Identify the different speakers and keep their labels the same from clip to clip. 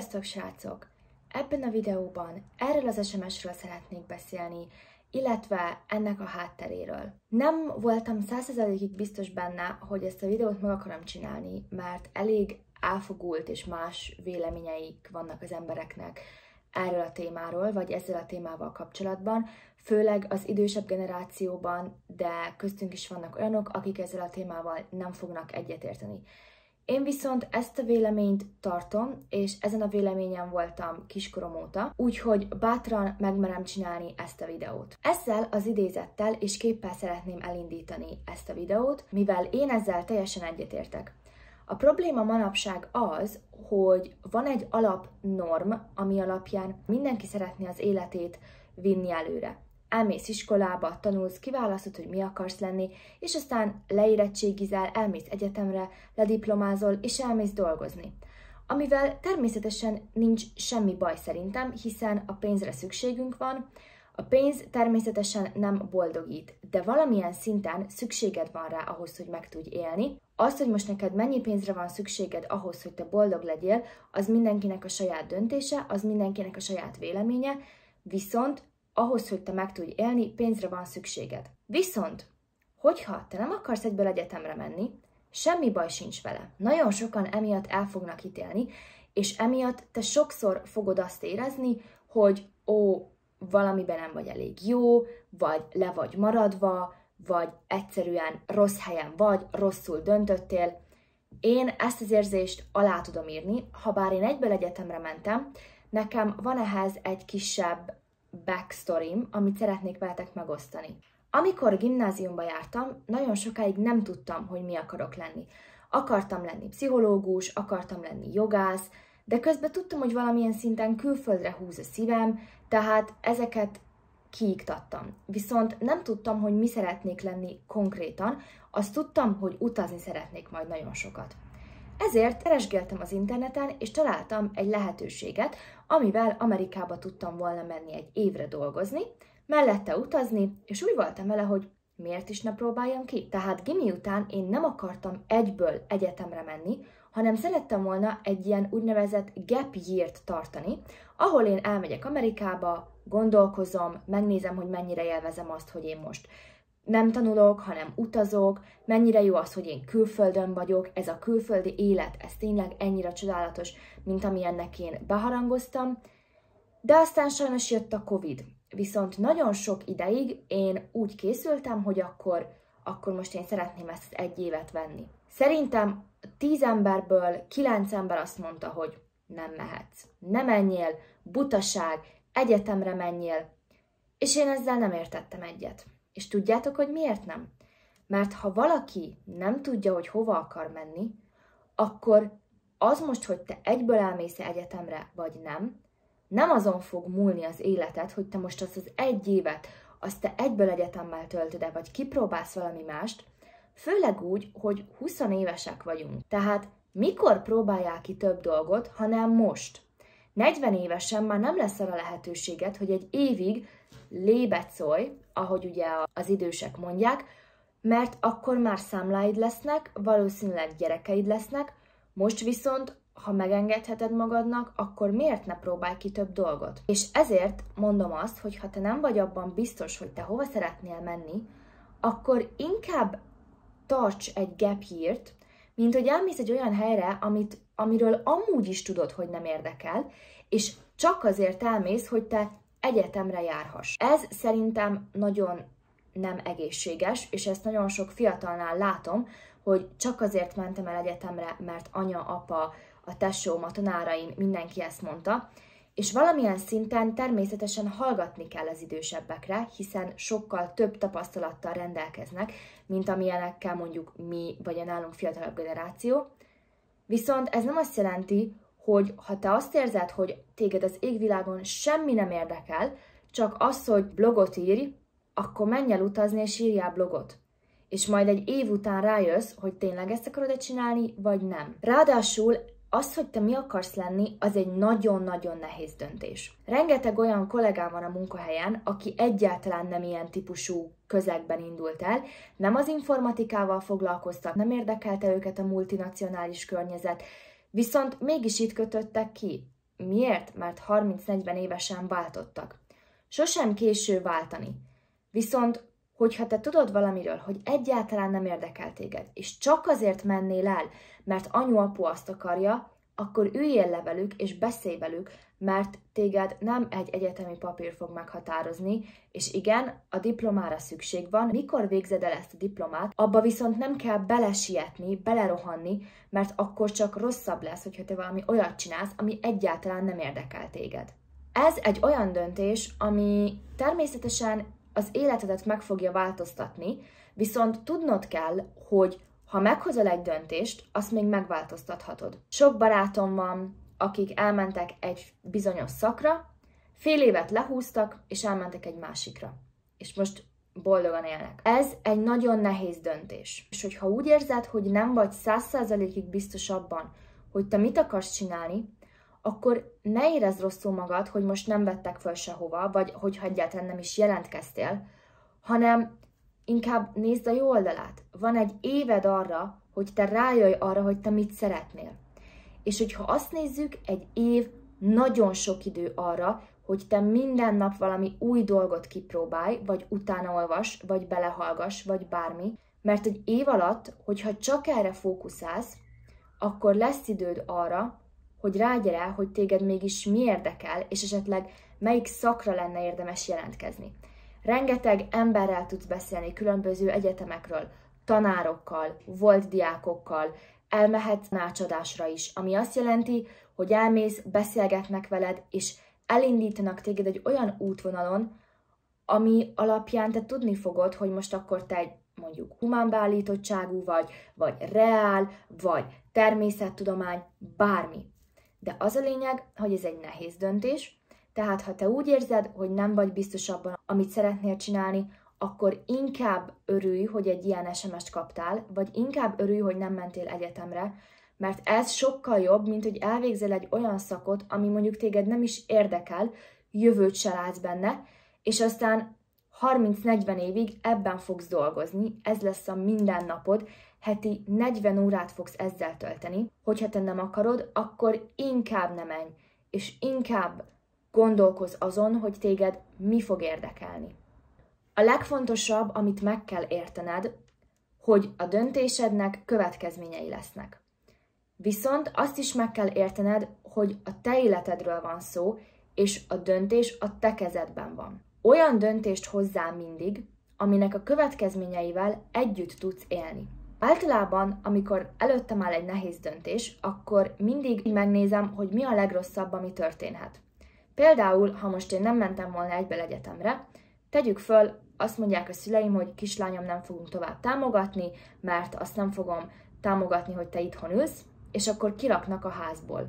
Speaker 1: Sziasztok, srácok! Ebben a videóban erről az SMS-ről szeretnék beszélni, illetve ennek a hátteréről. Nem voltam 100%-ig biztos benne, hogy ezt a videót meg akarom csinálni, mert elég elfogult és más véleményeik vannak az embereknek erről a témáról, vagy ezzel a témával kapcsolatban, főleg az idősebb generációban, de köztünk is vannak olyanok, akik ezzel a témával nem fognak egyetérteni. Én viszont ezt a véleményt tartom, és ezen a véleményen voltam kiskorom óta, úgyhogy bátran megmerem csinálni ezt a videót. Ezzel az idézettel és képpel szeretném elindítani ezt a videót, mivel én ezzel teljesen egyetértek. A probléma manapság az, hogy van egy alapnorm, ami alapján mindenki szeretné az életét vinni előre. Elmész iskolába, tanulsz, kiválasztod, hogy mi akarsz lenni, és aztán leérettségizel, elmész egyetemre, lediplomázol, és elmész dolgozni. Amivel természetesen nincs semmi baj szerintem, hiszen a pénzre szükségünk van. A pénz természetesen nem boldogít, de valamilyen szinten szükséged van rá ahhoz, hogy meg tudj élni. Az, hogy most neked mennyi pénzre van szükséged ahhoz, hogy te boldog legyél, az mindenkinek a saját döntése, az mindenkinek a saját véleménye, viszont ahhoz, hogy te meg tudj élni, pénzre van szükséged. Viszont, hogyha te nem akarsz egyből egyetemre menni, semmi baj sincs vele. Nagyon sokan emiatt el fognak ítélni, és emiatt te sokszor fogod azt érezni, hogy valamiben nem vagy elég jó, vagy le vagy maradva, vagy egyszerűen rossz helyen vagy, rosszul döntöttél. Én ezt az érzést alá tudom írni, habár én egyből egyetemre mentem, nekem van ehhez egy kisebb backstory-m, amit szeretnék veletek megosztani. Amikor gimnáziumba jártam, nagyon sokáig nem tudtam, hogy mi akarok lenni. Akartam lenni pszichológus, akartam lenni jogász, de közben tudtam, hogy valamilyen szinten külföldre húz a szívem, tehát ezeket kiiktattam. Viszont nem tudtam, hogy mi szeretnék lenni konkrétan, azt tudtam, hogy utazni szeretnék majd nagyon sokat. Ezért keresgéltem az interneten, és találtam egy lehetőséget, amivel Amerikába tudtam volna menni egy évre dolgozni, mellette utazni, és úgy voltam vele, hogy miért is ne próbáljam ki. Tehát gimi után én nem akartam egyből egyetemre menni, hanem szerettem volna egy ilyen úgynevezett gap year-t tartani, ahol én elmegyek Amerikába, gondolkozom, megnézem, hogy mennyire élvezem azt, hogy én most nem tanulok, hanem utazok, mennyire jó az, hogy én külföldön vagyok, ez a külföldi élet, ez tényleg ennyire csodálatos, mint amilyennek én beharangoztam. De aztán sajnos jött a Covid. Viszont nagyon sok ideig én úgy készültem, hogy akkor most én szeretném ezt egy évet venni. Szerintem 10 emberből 9 ember azt mondta, hogy nem mehetsz, nem menjél, butaság, egyetemre menjél, és én ezzel nem értettem egyet. És tudjátok, hogy miért nem? Mert ha valaki nem tudja, hogy hova akar menni, akkor az most, hogy te egyből elmész egyetemre, vagy nem azon fog múlni az életed, hogy te most azt az egy évet, azt te egyből egyetemmel töltöd-e, vagy kipróbálsz valami mást, főleg úgy, hogy 20 évesek vagyunk. Tehát mikor próbálják ki több dolgot, hanem most? 40 évesen már nem lesz arra lehetőséged, hogy egy évig lébecolj, ahogy ugye az idősek mondják, mert akkor már számláid lesznek, valószínűleg gyerekeid lesznek, most viszont, ha megengedheted magadnak, akkor miért ne próbálj ki több dolgot? És ezért mondom azt, hogy ha te nem vagy abban biztos, hogy te hova szeretnél menni, akkor inkább tarts egy gap year-t, mint hogy elmész egy olyan helyre, amiről amúgy is tudod, hogy nem érdekel, és csak azért elmész, hogy te egyetemre járhass. Ez szerintem nagyon nem egészséges, és ezt nagyon sok fiatalnál látom, hogy csak azért mentem el egyetemre, mert anya, apa, a tesóm, a tanáraim, mindenki ezt mondta, és valamilyen szinten természetesen hallgatni kell az idősebbekre, hiszen sokkal több tapasztalattal rendelkeznek, mint amilyenekkel mondjuk mi, vagy a nálunk fiatalabb generáció. Viszont ez nem azt jelenti, hogy ha te azt érzed, hogy téged az égvilágon semmi nem érdekel, csak az, hogy blogot írj, akkor menj el utazni és írjál blogot. És majd egy év után rájössz, hogy tényleg ezt akarod csinálni, vagy nem. Ráadásul az, hogy te mi akarsz lenni, az egy nagyon-nagyon nehéz döntés. Rengeteg olyan kollégám van a munkahelyen, aki egyáltalán nem ilyen típusú közegben indult el, nem az informatikával foglalkoztak, nem érdekelte őket a multinacionális környezet, viszont mégis itt kötöttek ki. Miért? Mert 30-40 évesen váltottak. Sosem késő váltani. Viszont, hogyha te tudod valamiről, hogy egyáltalán nem érdekel téged, és csak azért mennél el, mert anyu-apu azt akarja, akkor üljél le velük, és beszélj velük, mert téged nem egy egyetemi papír fog meghatározni, és igen, a diplomára szükség van. Mikor végzed el ezt a diplomát, abba viszont nem kell belesietni, belerohanni, mert akkor csak rosszabb lesz, hogyha te valami olyat csinálsz, ami egyáltalán nem érdekel téged. Ez egy olyan döntés, ami természetesen az életedet meg fogja változtatni, viszont tudnod kell, hogy ha meghozol egy döntést, azt még megváltoztathatod. Sok barátom van, akik elmentek egy bizonyos szakra, fél évet lehúztak, és elmentek egy másikra. És most boldogan élnek. Ez egy nagyon nehéz döntés. És hogyha úgy érzed, hogy nem vagy 100%-ig biztos abban, hogy te mit akarsz csinálni, akkor ne érezd rosszul magad, hogy most nem vettek föl sehova, vagy hogyha egyáltalán nem is jelentkeztél, hanem inkább nézd a jó oldalát. Van egy éved arra, hogy te rájöjj arra, hogy te mit szeretnél. És hogyha azt nézzük, egy év nagyon sok idő arra, hogy te minden nap valami új dolgot kipróbálj, vagy utána olvas, vagy belehallgass, vagy bármi. Mert egy év alatt, hogyha csak erre fókuszálsz, akkor lesz időd arra, hogy rágyere, hogy téged mégis mi érdekel, és esetleg melyik szakra lenne érdemes jelentkezni. Rengeteg emberrel tudsz beszélni különböző egyetemekről, tanárokkal, volt diákokkal, elmehetsz tanácsadásra is, ami azt jelenti, hogy elmész, beszélgetnek veled, és elindítanak téged egy olyan útvonalon, ami alapján te tudni fogod, hogy most akkor te egy mondjuk humánbeállítottságú vagy reál, vagy természettudomány, bármi. De az a lényeg, hogy ez egy nehéz döntés, tehát ha te úgy érzed, hogy nem vagy biztos abban, amit szeretnél csinálni, akkor inkább örülj, hogy egy ilyen SMS-t kaptál, vagy inkább örülj, hogy nem mentél egyetemre, mert ez sokkal jobb, mint hogy elvégzel egy olyan szakot, ami mondjuk téged nem is érdekel, jövőt se látsz benne, és aztán 30-40 évig ebben fogsz dolgozni, ez lesz a mindennapod, heti 40 órát fogsz ezzel tölteni. Hogyha te nem akarod, akkor inkább nem menj, és inkább gondolkozz azon, hogy téged mi fog érdekelni. A legfontosabb, amit meg kell értened, hogy a döntésednek következményei lesznek. Viszont azt is meg kell értened, hogy a te életedről van szó, és a döntés a te kezedben van. Olyan döntést hozzál mindig, aminek a következményeivel együtt tudsz élni. Általában, amikor előttem áll egy nehéz döntés, akkor mindig megnézem, hogy mi a legrosszabb, ami történhet. Például, ha most én nem mentem volna egyből egyetemre, tegyük föl, azt mondják a szüleim, hogy kislányom, nem fogunk tovább támogatni, mert azt nem fogom támogatni, hogy te itthon ülsz, és akkor kiraknak a házból.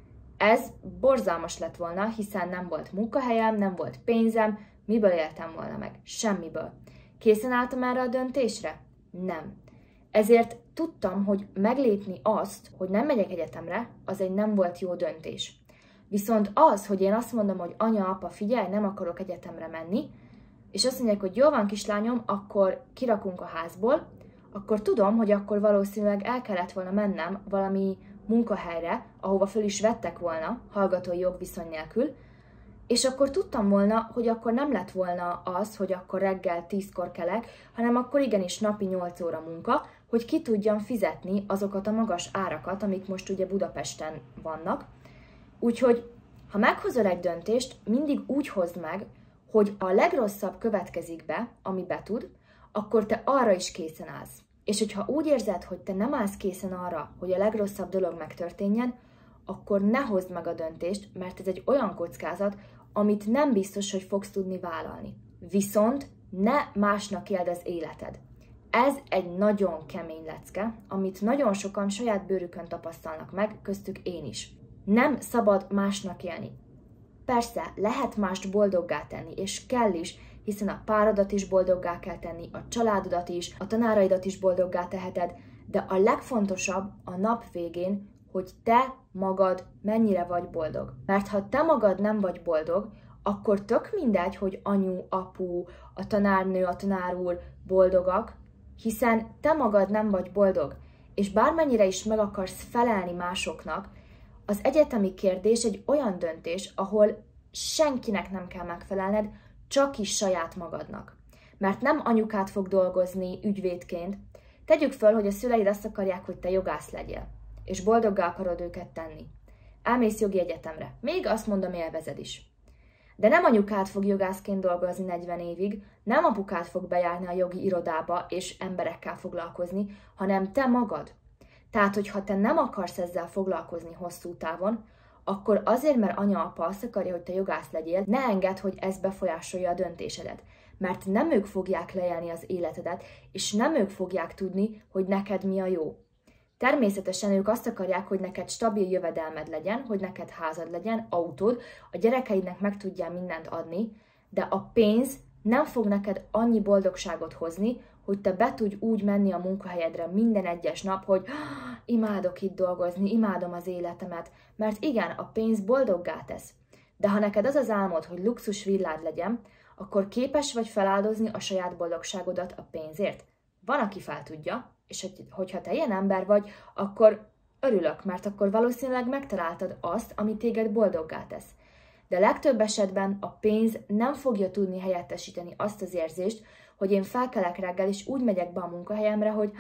Speaker 1: Ez borzalmas lett volna, hiszen nem volt munkahelyem, nem volt pénzem, miből éltem volna meg? Semmiből. Készen álltam erre a döntésre? Nem. Ezért tudtam, hogy meglépni azt, hogy nem megyek egyetemre, az egy nem volt jó döntés. Viszont az, hogy én azt mondom, hogy anya, apa, figyelj, nem akarok egyetemre menni, és azt mondják, hogy jó van, kislányom, akkor kirakunk a házból, akkor tudom, hogy akkor valószínűleg el kellett volna mennem valami munkahelyre, ahova föl is vettek volna, hallgatói jogviszony nélkül, és akkor tudtam volna, hogy akkor nem lett volna az, hogy akkor reggel 10-kor kelek, hanem akkor igenis napi 8 óra munka, hogy ki tudjam fizetni azokat a magas árakat, amik most ugye Budapesten vannak. Úgyhogy, ha meghozol egy döntést, mindig úgy hozd meg, hogy a legrosszabb következik be, ami betud, akkor te arra is készen állsz. És hogyha úgy érzed, hogy te nem állsz készen arra, hogy a legrosszabb dolog megtörténjen, akkor ne hozd meg a döntést, mert ez egy olyan kockázat, amit nem biztos, hogy fogsz tudni vállalni. Viszont ne másnak éld az életed. Ez egy nagyon kemény lecke, amit nagyon sokan saját bőrükön tapasztalnak meg, köztük én is. Nem szabad másnak élni. Persze, lehet mást boldoggá tenni, és kell is, hiszen a párodat is boldoggá kell tenni, a családodat is, a tanáraidat is boldoggá teheted, de a legfontosabb a nap végén, hogy te magad mennyire vagy boldog. Mert ha te magad nem vagy boldog, akkor tök mindegy, hogy anyu, apu, a tanárnő, a tanárúr boldogak, hiszen te magad nem vagy boldog. És bármennyire is meg akarsz felelni másoknak, Az egyetemi kérdés egy olyan döntés, ahol senkinek nem kell megfelelned, csak is saját magadnak. Mert nem anyukád fog dolgozni ügyvédként. Tegyük föl, hogy a szüleid azt akarják, hogy te jogász legyél, és boldoggá akarod őket tenni. Elmész jogi egyetemre. Még azt mondom, élvezed is. De nem anyukád fog jogászként dolgozni 40 évig, nem apukád fog bejárni a jogi irodába és emberekkel foglalkozni, hanem te magad. Tehát, hogyha te nem akarsz ezzel foglalkozni hosszú távon, akkor azért, mert anya-apa azt akarja, hogy te jogász legyél, ne engedd, hogy ez befolyásolja a döntésedet. Mert nem ők fogják leélni az életedet, és nem ők fogják tudni, hogy neked mi a jó. Természetesen ők azt akarják, hogy neked stabil jövedelmed legyen, hogy neked házad legyen, autód, a gyerekeidnek meg tudjál mindent adni, de a pénz nem fog neked annyi boldogságot hozni, hogy te be tudj úgy menni a munkahelyedre minden egyes nap, hogy imádok itt dolgozni, imádom az életemet, mert igen, a pénz boldoggá tesz. De ha neked az az álmod, hogy luxus villád legyen, akkor képes vagy feláldozni a saját boldogságodat a pénzért? Van, aki fel tudja, és hogyha te ilyen ember vagy, akkor örülök, mert akkor valószínűleg megtaláltad azt, ami téged boldoggá tesz. De legtöbb esetben a pénz nem fogja tudni helyettesíteni azt az érzést, hogy én felkelek reggel, és úgy megyek be a munkahelyemre, hogy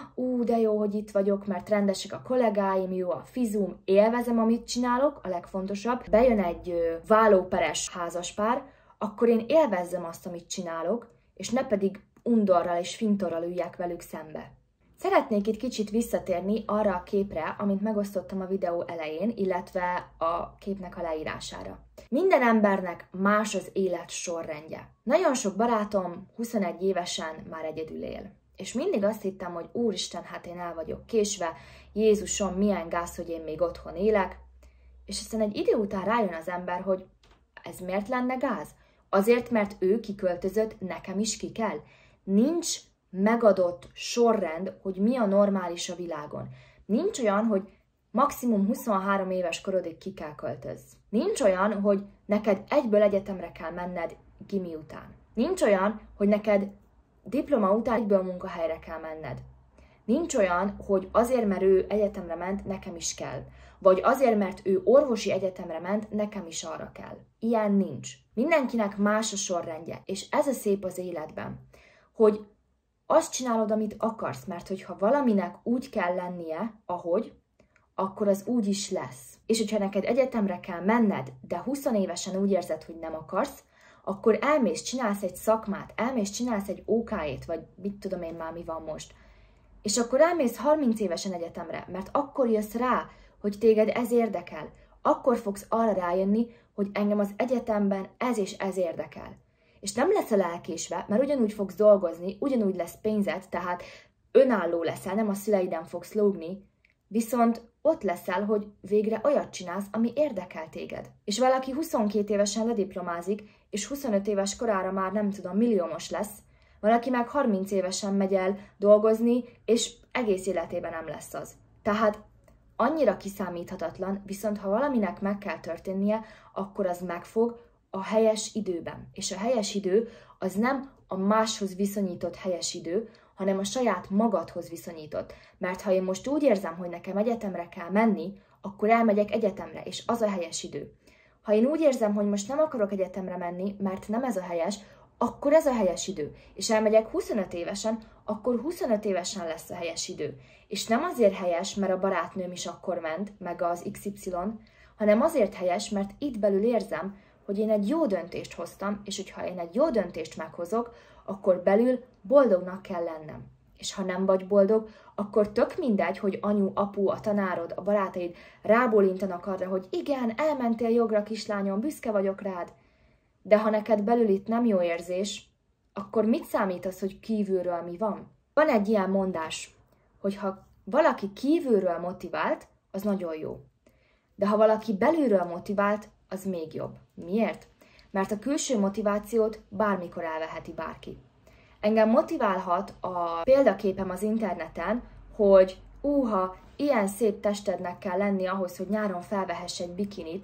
Speaker 1: de jó, hogy itt vagyok, mert rendesek a kollégáim, jó a fizum, élvezem, amit csinálok, a legfontosabb. Bejön egy vállóperes házaspár, akkor én élvezzem azt, amit csinálok, és ne pedig undorral és fintorral üljek velük szembe. Szeretnék itt kicsit visszatérni arra a képre, amit megosztottam a videó elején, illetve a képnek a leírására. Minden embernek más az élet sorrendje. Nagyon sok barátom 21 évesen már egyedül él. És mindig azt hittem, hogy úristen, hát én el vagyok késve, Jézusom, milyen gáz, hogy én még otthon élek. És aztán egy idő után rájön az ember, hogy ez miért lenne gáz? Azért, mert ő kiköltözött, nekem is ki kell. Nincs megadott sorrend, hogy mi a normális a világon. Nincs olyan, hogy maximum 23 éves korodig ki kell költözz. Nincs olyan, hogy neked egyből egyetemre kell menned gimi után. Nincs olyan, hogy neked diploma után egyből munkahelyre kell menned. Nincs olyan, hogy azért, mert ő egyetemre ment, nekem is kell. Vagy azért, mert ő orvosi egyetemre ment, nekem is arra kell. Ilyen nincs. Mindenkinek más a sorrendje, és ez a szép az életben, hogy azt csinálod, amit akarsz, mert hogyha valaminek úgy kell lennie, ahogy, akkor az úgy is lesz. És hogyha neked egyetemre kell menned, de 20 évesen úgy érzed, hogy nem akarsz, akkor elmész, csinálsz egy szakmát, elmész, csinálsz egy OK-ét, vagy mit tudom én már mi van most. És akkor elmész 30 évesen egyetemre, mert akkor jössz rá, hogy téged ez érdekel. Akkor fogsz arra rájönni, hogy engem az egyetemben ez és ez érdekel. És nem leszel elkésve, mert ugyanúgy fogsz dolgozni, ugyanúgy lesz pénzed, tehát önálló leszel, nem a szüleiden fogsz lógni, viszont ott leszel, hogy végre olyat csinálsz, ami érdekel téged. És valaki 22 évesen lediplomázik, és 25 éves korára már nem tudom, milliómos lesz, valaki meg 30 évesen megy el dolgozni, és egész életében nem lesz az. Tehát annyira kiszámíthatatlan, viszont ha valaminek meg kell történnie, akkor az megfog a helyes időben. És a helyes idő az nem a máshoz viszonyított helyes idő, hanem a saját magadhoz viszonyított. Mert ha én most úgy érzem, hogy nekem egyetemre kell menni, akkor elmegyek egyetemre, és az a helyes idő. Ha én úgy érzem, hogy most nem akarok egyetemre menni, mert nem ez a helyes, akkor ez a helyes idő. És elmegyek 25 évesen, akkor 25 évesen lesz a helyes idő. És nem azért helyes, mert a barátnőm is akkor ment, meg az XY, hanem azért helyes, mert itt belül érzem, hogy én egy jó döntést hoztam, és hogyha én egy jó döntést meghozok, akkor belül boldognak kell lennem. És ha nem vagy boldog, akkor tök mindegy, hogy anyu, apu, a tanárod, a barátaid rábólintanak arra, hogy igen, elmentél jogra, kislányom, büszke vagyok rád. De ha neked belül itt nem jó érzés, akkor mit számít az, hogy kívülről mi van? Van egy ilyen mondás, hogy ha valaki kívülről motivált, az nagyon jó. De ha valaki belülről motivált, az még jobb. Miért? Mert a külső motivációt bármikor elveheti bárki. Engem motiválhat a példaképem az interneten, hogy ilyen szép testednek kell lenni ahhoz, hogy nyáron felvehess egy bikinit,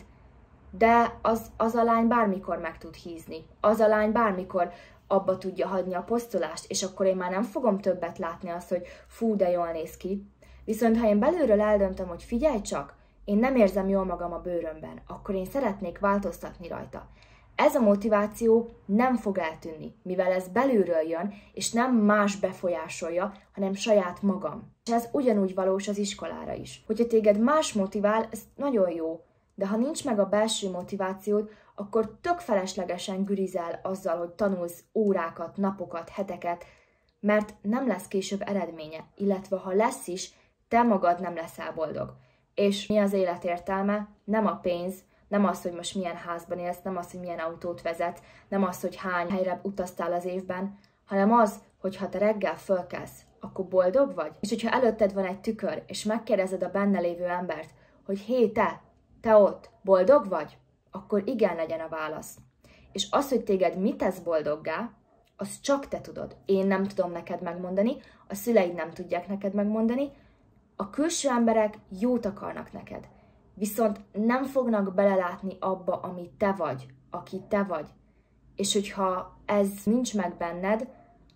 Speaker 1: de az a lány bármikor meg tud hízni. Az a lány bármikor abba tudja hagyni a posztolást, és akkor én már nem fogom többet látni azt, hogy fú, de jól néz ki. Viszont ha én belülről eldöntöm, hogy figyelj csak, én nem érzem jól magam a bőrömben, akkor én szeretnék változtatni rajta. Ez a motiváció nem fog eltűnni, mivel ez belülről jön, és nem más befolyásolja, hanem saját magam. És ez ugyanúgy valós az iskolára is. Hogyha téged más motivál, ez nagyon jó, de ha nincs meg a belső motivációd, akkor tök feleslegesen gürizel azzal, hogy tanulsz órákat, napokat, heteket, mert nem lesz később eredménye, illetve ha lesz is, te magad nem leszel boldog. És mi az élet értelme? Nem a pénz, nem az, hogy most milyen házban élsz, nem az, hogy milyen autót vezetsz, nem az, hogy hány helyre utaztál az évben, hanem az, hogy ha te reggel fölkelsz, akkor boldog vagy? És hogyha előtted van egy tükör, és megkérdezed a benne lévő embert, hogy hé, te ott, boldog vagy? Akkor igen legyen a válasz. És az, hogy téged mit tesz boldoggá, azt csak te tudod. Én nem tudom neked megmondani, a szüleid nem tudják neked megmondani, a külső emberek jót akarnak neked, viszont nem fognak belelátni abba, ami te vagy, aki te vagy. És hogyha ez nincs meg benned,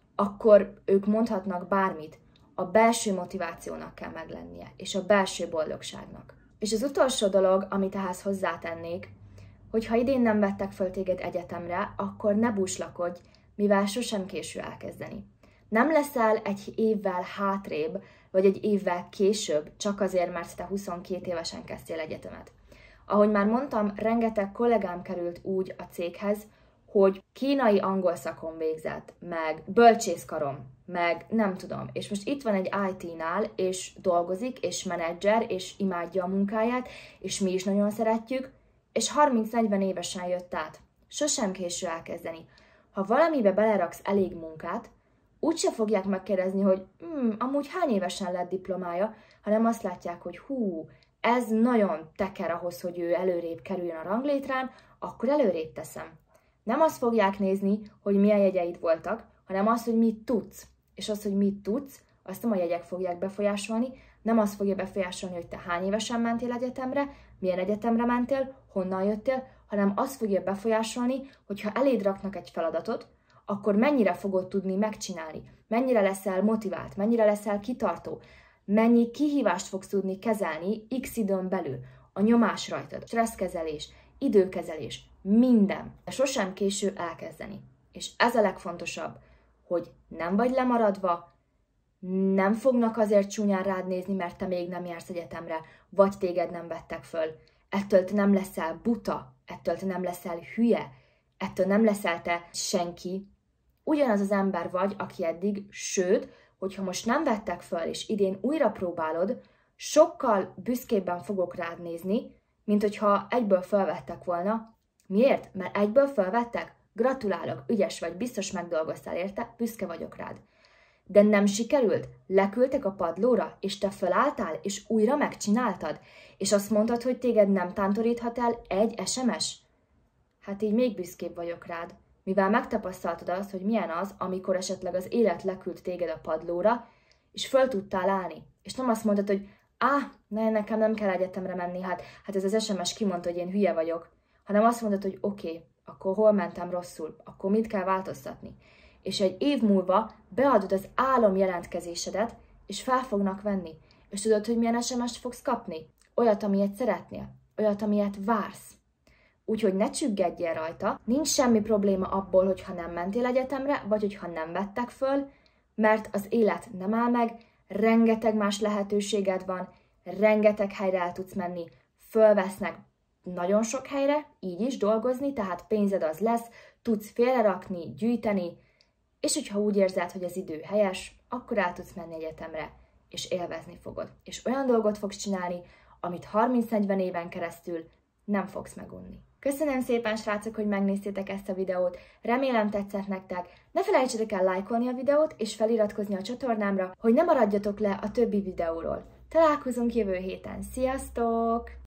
Speaker 1: akkor ők mondhatnak bármit. A belső motivációnak kell meglennie, és a belső boldogságnak. És az utolsó dolog, amit ehhez hozzátennék, hogy ha idén nem vettek föl téged egyetemre, akkor ne búslakodj, mivel sosem késő elkezdeni. Nem leszel egy évvel hátrébb, vagy egy évvel később, csak azért, mert te 22 évesen kezdtél egyetemet. Ahogy már mondtam, rengeteg kollégám került úgy a céghez, hogy kínai angol szakon végzett, meg bölcsészkarom, meg nem tudom. És most itt van egy IT-nál, és dolgozik, és menedzser, és imádja a munkáját, és mi is nagyon szeretjük, és 30-40 évesen jött át. Sosem késő elkezdeni. Ha valamibe beleraksz elég munkát, úgyse fogják megkérdezni, hogy amúgy hány évesen lett diplomája, hanem azt látják, hogy ez nagyon teker ahhoz, hogy ő előrébb kerüljön a ranglétrán, akkor előrébb teszem. Nem azt fogják nézni, hogy milyen jegyeid voltak, hanem azt, hogy mit tudsz. És azt, hogy mit tudsz, azt nem a jegyek fogják befolyásolni, nem azt fogja befolyásolni, hogy te hány évesen mentél egyetemre, milyen egyetemre mentél, honnan jöttél, hanem azt fogja befolyásolni, hogyha eléd raknak egy feladatot, akkor mennyire fogod tudni megcsinálni, mennyire leszel motivált, mennyire leszel kitartó, mennyi kihívást fogsz tudni kezelni x időn belül, a nyomás rajtad, stresszkezelés, időkezelés, minden. De sosem késő elkezdeni. És ez a legfontosabb, hogy nem vagy lemaradva, nem fognak azért csúnyán rád nézni, mert te még nem jársz egyetemre, vagy téged nem vettek föl. Ettől te nem leszel buta, ettől te nem leszel hülye, ettől nem leszel te senki. Ugyanaz az ember vagy, aki eddig, sőt, hogyha most nem vettek föl, és idén újra próbálod, sokkal büszkébben fogok rád nézni, mint hogyha egyből felvettek volna. Miért? Mert egyből felvettek? Gratulálok, ügyes vagy, biztos megdolgoztál érte, büszke vagyok rád. De nem sikerült? Leküldtek a padlóra, és te felálltál, és újra megcsináltad? És azt mondtad, hogy téged nem tántoríthat el egy SMS? Hát így még büszkébb vagyok rád, mivel megtapasztaltad azt, hogy milyen az, amikor esetleg az élet leküld téged a padlóra, és föl tudtál állni. És nem azt mondtad, hogy nekem nem kell egyetemre menni, hát ez az SMS kimondta, hogy én hülye vagyok, hanem azt mondod, hogy oké, akkor hol mentem rosszul, akkor mit kell változtatni. És egy év múlva beadod az álom jelentkezésedet, és fel fognak venni. És tudod, hogy milyen SMS-t fogsz kapni? Olyat, amilyet szeretnél, olyat, amilyet vársz. Úgyhogy ne csüggedjél rajta, nincs semmi probléma abból, hogyha nem mentél egyetemre, vagy hogyha nem vettek föl, mert az élet nem áll meg, rengeteg más lehetőséged van, rengeteg helyre el tudsz menni, fölvesznek nagyon sok helyre, így is dolgozni, tehát pénzed az lesz, tudsz félrerakni, gyűjteni, és hogyha úgy érzed, hogy az idő helyes, akkor el tudsz menni egyetemre, és élvezni fogod. És olyan dolgot fogsz csinálni, amit 30-40 éven keresztül nem fogsz megunni. Köszönöm szépen, srácok, hogy megnéztétek ezt a videót, remélem tetszett nektek, ne felejtsetek el lájkolni a videót, és feliratkozni a csatornámra, hogy ne maradjatok le a többi videóról. Találkozunk jövő héten, sziasztok!